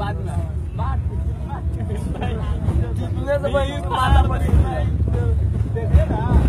बाद में तूने सब माता पड़ी देखिए ना।